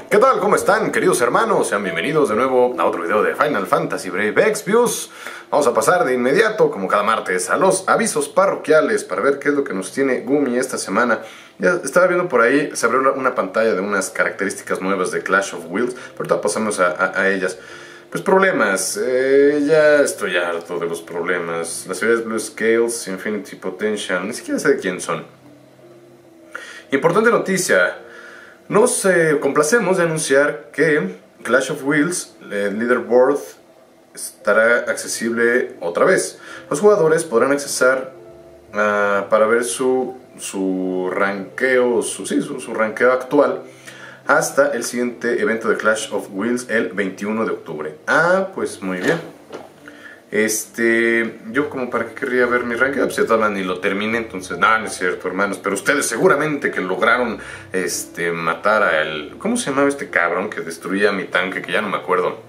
¿Qué tal? ¿Cómo están, queridos hermanos? Sean bienvenidos de nuevo a otro video de Final Fantasy Brave Exvius. Vamos a pasar de inmediato, como cada martes, a los avisos parroquiales para ver qué es lo que nos tiene Gumi esta semana. Ya estaba viendo por ahí, se abrió una pantalla de unas características nuevas de Clash of Wills, pero ahorita pasamos a ellas. Pues problemas, ya estoy harto de los problemas. Las ciudades Blue Scales, Infinity Potential, ni siquiera sé de quién son. Importante noticia. Nos complacemos de anunciar que Clash of Wills, el leaderboard, estará accesible otra vez. Los jugadores podrán accesar para ver su rankeo, su rankeo actual hasta el siguiente evento de Clash of Wills el 21 de octubre. Pues muy bien. Yo como para qué querría ver mi ranking, pues ya todavía ni lo terminé, entonces no es cierto, hermanos, pero ustedes seguramente que lograron matar a el, ¿cómo se llamaba este cabrón que destruía mi tanque? Que ya no me acuerdo.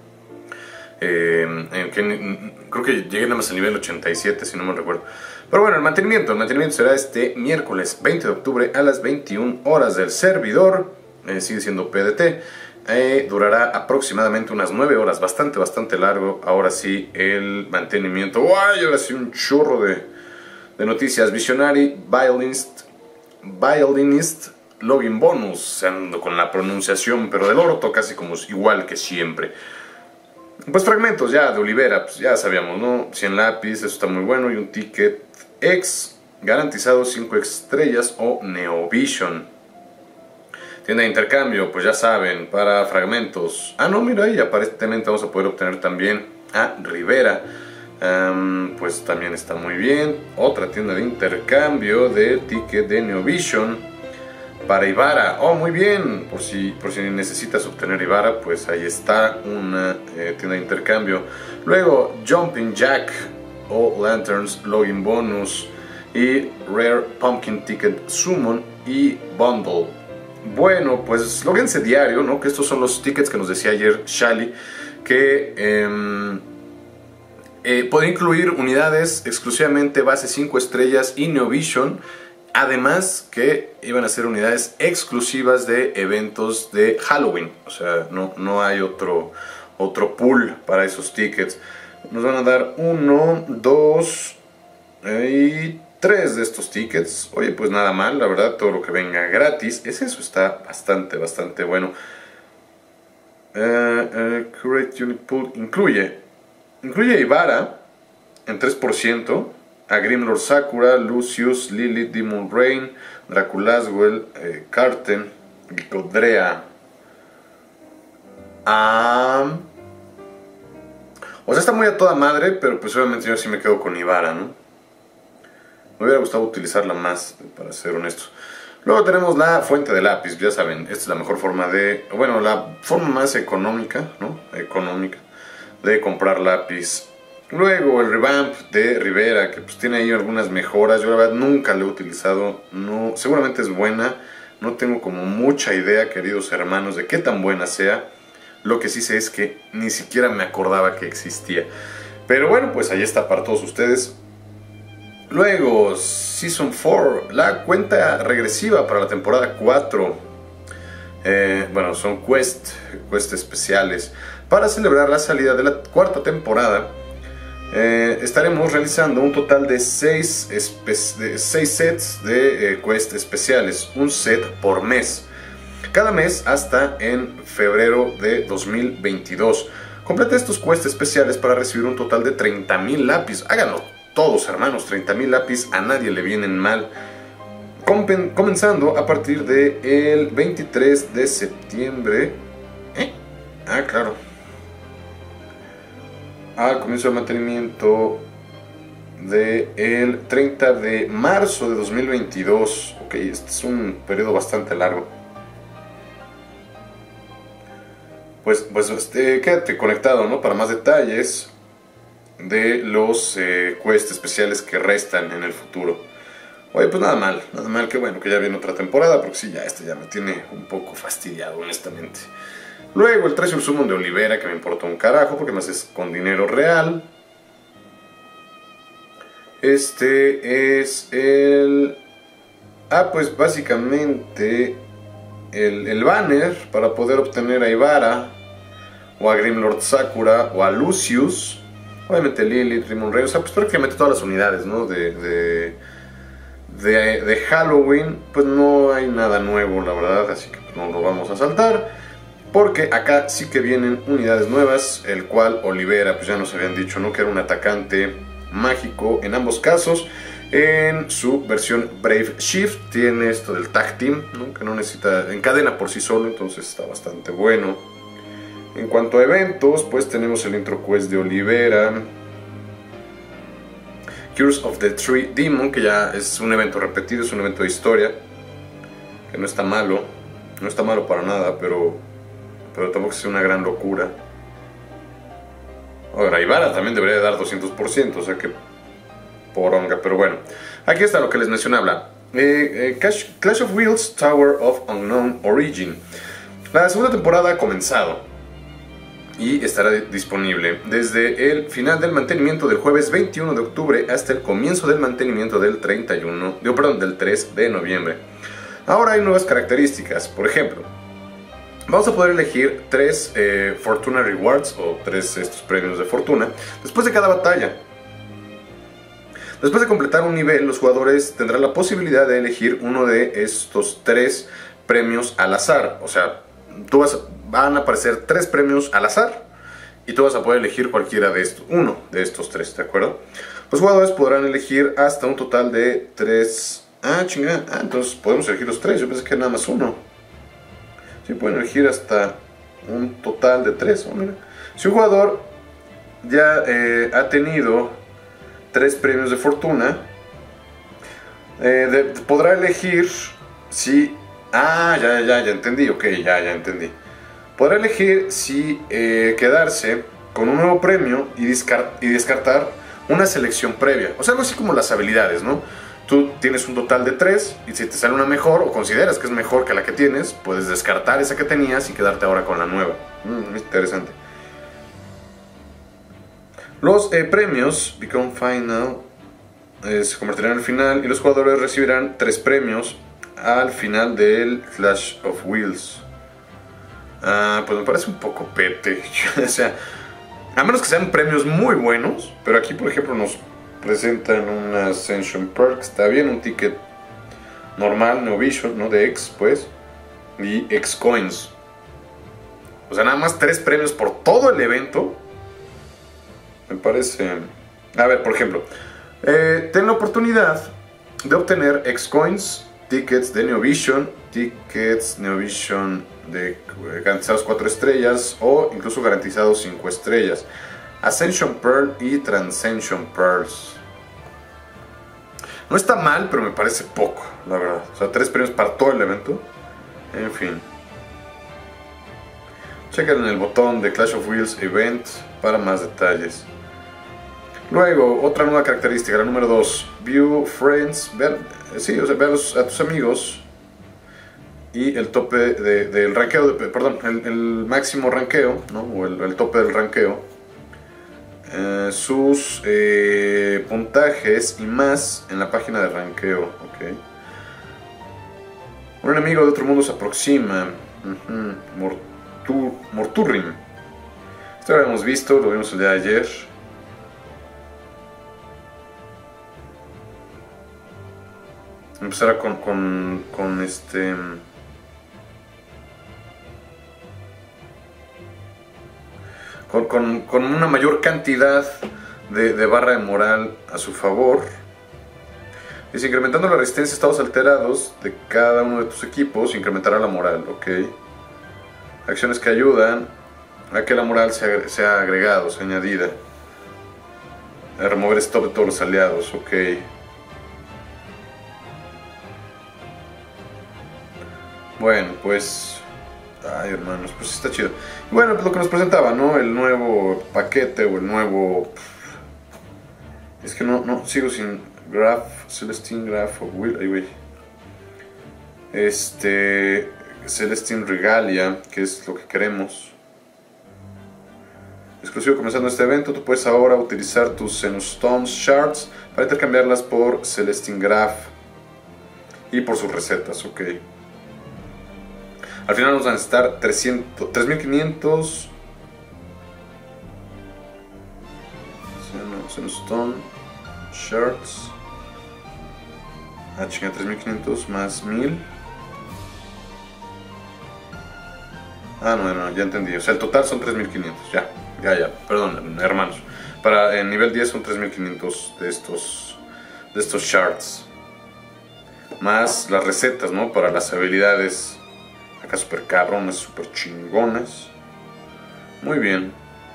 Creo que llegué nada más al nivel 87, si no me recuerdo. Pero bueno, el mantenimiento será este miércoles 20 de octubre a las 21 horas del servidor. Sigue siendo PDT. Durará aproximadamente unas 9 horas, bastante largo. Ahora sí, el mantenimiento. ¡Ay! Ahora sí, un chorro de noticias. Visionary, Violinist, Login Bonus. Ando con la pronunciación, pero del orto, casi como igual que siempre. Pues fragmentos ya de Olivera, pues ya sabíamos, ¿no? 100 lápiz, eso está muy bueno. Y un ticket X garantizado 5 estrellas o Neovision. Tienda de intercambio, pues ya saben, para fragmentos. No, mira, ahí aparentemente vamos a poder obtener también a Rivera. Pues también está muy bien. Otra tienda de intercambio de ticket de Neovision para Ivara. Muy bien. Por si necesitas obtener Ivara, pues ahí está una tienda de intercambio. Luego, Jumping Jack o Lanterns, Login Bonus y Rare Pumpkin Ticket Summon y Bundle. Bueno, pues lóguense diario, ¿no? Que estos son los tickets que nos decía ayer Shali, que puede incluir unidades exclusivamente base 5 estrellas y Neovision. Además que iban a ser unidades exclusivas de eventos de Halloween. O sea, no hay otro pool para esos tickets. Nos van a dar 1, 2 y 3 de estos tickets. Oye, pues nada mal, la verdad, todo lo que venga gratis. Eso está bastante bueno. Curate Unit Pool incluye Ivara en 3%, a Grimlord Sakura, Lucius, Lilith, Demon Rain, Draculaswell, Carten, Gicodrea. O sea, está muy a toda madre, pero pues obviamente yo sí me quedo con Ivara, ¿no? Me hubiera gustado utilizarla más, para ser honesto. Luego tenemos la fuente de lápiz, ya saben, esta es la mejor forma la forma más económica, ¿no? Económica de comprar lápiz. Luego el revamp de Rivera, que pues tiene ahí algunas mejoras. Yo la verdad nunca la he utilizado, no, seguramente es buena. No tengo como mucha idea, queridos hermanos, de qué tan buena sea. Lo que sí sé es que ni siquiera me acordaba que existía. Pero bueno, pues ahí está para todos ustedes. Luego, Season 4, la cuenta regresiva para la temporada 4. Bueno, son quest especiales. Para celebrar la salida de la cuarta temporada, estaremos realizando un total de 6 sets de quest especiales. Un set por mes. Cada mes hasta en febrero de 2022. Completa estos quest especiales para recibir un total de 30.000 lápiz. Háganlo todos, hermanos, 30.000 lápiz a nadie le vienen mal. Comenzando a partir del 23 de septiembre. Claro. Al comienzo del mantenimiento del 30 de marzo de 2022. Ok, este es un periodo bastante largo. Pues quédate conectado, ¿no? Para más detalles de los quest especiales que restan en el futuro. Oye, pues nada mal, que bueno que ya viene otra temporada, porque sí, ya me tiene un poco fastidiado, honestamente. Luego el Treasure Summon de Olivera, que me importa un carajo, porque más es con dinero real. Este es el... pues básicamente el banner para poder obtener a Ivara, o a Grimlord Sakura, o a Lucius. Obviamente Lilith, Rimon Rey, o sea, pues prácticamente todas las unidades, ¿no? De Halloween, pues no hay nada nuevo, la verdad, así que no lo vamos a saltar. Porque acá sí que vienen unidades nuevas, el cual Olivera, pues ya nos habían dicho, ¿no? Que era un atacante mágico en ambos casos. En su versión Brave Shift tiene esto del Tag Team, ¿no? Que no necesita, encadena por sí solo, entonces está bastante bueno. En cuanto a eventos, pues tenemos el Intro Quest de Olivera, Curse of the Tree Demon, que ya es un evento repetido, es un evento de historia, que no está malo, no está malo para nada, pero tampoco es una gran locura. Ahora, Ivara también debería dar 200%, o sea que poronga, pero bueno. Aquí está lo que les mencionaba. Clash of Wheels Tower of Unknown Origin. La segunda temporada ha comenzado y estará disponible desde el final del mantenimiento del jueves 21 de octubre hasta el comienzo del mantenimiento del 3 de noviembre. Ahora hay nuevas características. Por ejemplo, vamos a poder elegir 3 Fortuna Rewards, o 3 estos premios de fortuna, después de cada batalla. Después de completar un nivel, los jugadores tendrán la posibilidad de elegir uno de estos 3 premios al azar. O sea, van a aparecer 3 premios al azar y tú vas a poder elegir cualquiera de estos, uno de estos 3, ¿de acuerdo? Los jugadores podrán elegir hasta un total de 3. Entonces podemos elegir los 3. Yo pensé que nada más uno. Sí, pueden elegir hasta un total de 3. Mira. Si un jugador ya ha tenido 3 premios de fortuna, podrá elegir si... ya entendí, ok, ya entendí. Podrá elegir si quedarse con un nuevo premio y descartar una selección previa. O sea, algo así como las habilidades, ¿no? Tú tienes un total de 3 y si te sale una mejor o consideras que es mejor que la que tienes, puedes descartar esa que tenías y quedarte ahora con la nueva. Interesante. Los premios Become Final se convertirán al final y los jugadores recibirán 3 premios al final del Clash of Wheels. Pues me parece un poco pete. O sea, a menos que sean premios muy buenos. Pero aquí, por ejemplo, nos presentan una Ascension Perk. Está bien, un ticket normal, Neovision, ¿no? De X, pues. Y X Coins. O sea, nada más 3 premios por todo el evento. Me parece... A ver, por ejemplo, ten la oportunidad de obtener X Coins, tickets de Neovision, tickets Neovision de garantizados 4 estrellas o incluso garantizados 5 estrellas, Ascension Pearl y Transcension Pearls. No está mal, pero me parece poco, la verdad. O sea, 3 premios para todo el evento. En fin. Chequen en el botón de Clash of Wheels Event para más detalles. Luego, otra nueva característica, la número 2. View Friends. Ver a tus amigos. Y el tope del ranqueo, el máximo ranqueo, ¿no? O el tope del ranqueo. Sus puntajes y más en la página de ranqueo. Okay. Un enemigo de otro mundo se aproxima. Morturrim. Esto lo habíamos visto, lo vimos el día de ayer. Empezará con una mayor cantidad de barra de moral a su favor. Dice, incrementando la resistencia a estados alterados de cada uno de tus equipos, incrementará la moral, ok. Acciones que ayudan a que la moral sea agregada, sea añadida. A remover stop de todos los aliados, ok. Bueno, pues... Ay, hermanos, pues está chido. Y bueno, pues lo que nos presentaba, ¿no? El nuevo paquete o el nuevo... Es que no sigo sin Graph, Celestine Graph of Will. Ay, güey. Celestine Regalia, que es lo que queremos. Exclusivo comenzando este evento, tú puedes ahora utilizar tus Xenostones Shards para intercambiarlas por Celestine Graph y por sus recetas, ok. Al final vamos a necesitar 3500. Stone Shirts. Chinga, 3500 más 1000. No, ya entendí. O sea, el total son 3500. Ya, perdón, hermanos. Para el nivel 10 son 3500 de estos shards. Más las recetas, ¿no? Para las habilidades. Acá super cabronas, super chingonas. Muy bien.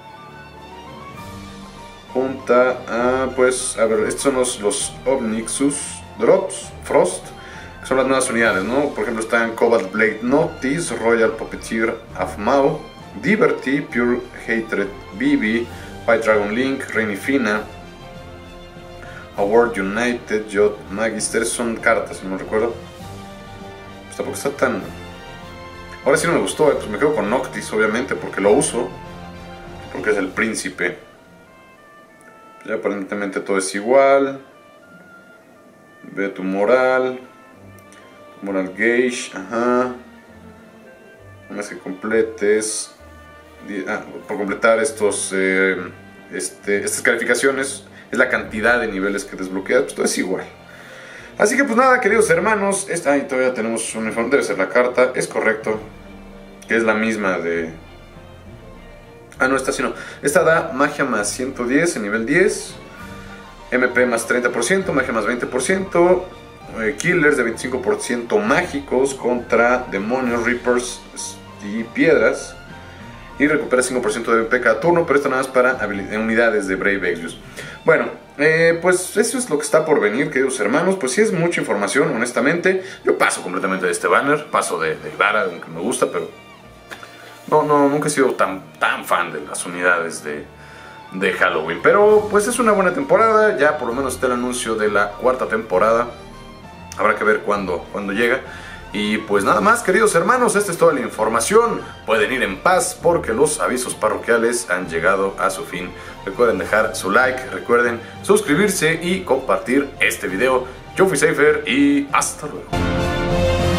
Junta. Pues, a ver, estos son los Omnixus Drops Frost. Que son las nuevas unidades, ¿no? Por ejemplo, están Cobalt Blade Notice, Royal Puppeteer Afmao, Liberty, Pure Hatred BB, White Dragon Link, Rainy Fina, Award United, Jot Magister. Son cartas, si no recuerdo. Pues tampoco está tan... Ahora sí no me gustó, pues me quedo con Noctis, obviamente, porque lo uso. Porque es el príncipe. Ya aparentemente todo es igual. Ve tu moral. Moral gauge, ajá. Nomás que completes. Por completar estas calificaciones es la cantidad de niveles que desbloqueas, pues todo es igual. Así que pues nada, queridos hermanos, todavía tenemos un uniforme, debe ser la carta, es correcto, que es la misma de... no, esta da magia más 110 en nivel 10, MP más 30%, magia más 20%, killers de 25% mágicos contra demonios, reapers y piedras. Y recupera 5% de MP cada turno, pero esto nada más para unidades de Brave Exvius. Bueno, pues eso es lo que está por venir, queridos hermanos. Pues sí es mucha información, honestamente. Yo paso completamente de este banner, paso de Ivara, aunque me gusta, pero... nunca he sido tan fan de las unidades de Halloween. Pero pues es una buena temporada, ya por lo menos está el anuncio de la cuarta temporada. Habrá que ver cuándo llega. Y pues nada más, queridos hermanos, esta es toda la información. Pueden ir en paz porque los avisos parroquiales han llegado a su fin. Recuerden dejar su like, recuerden suscribirse y compartir este video. Yo fui Seifer y hasta luego.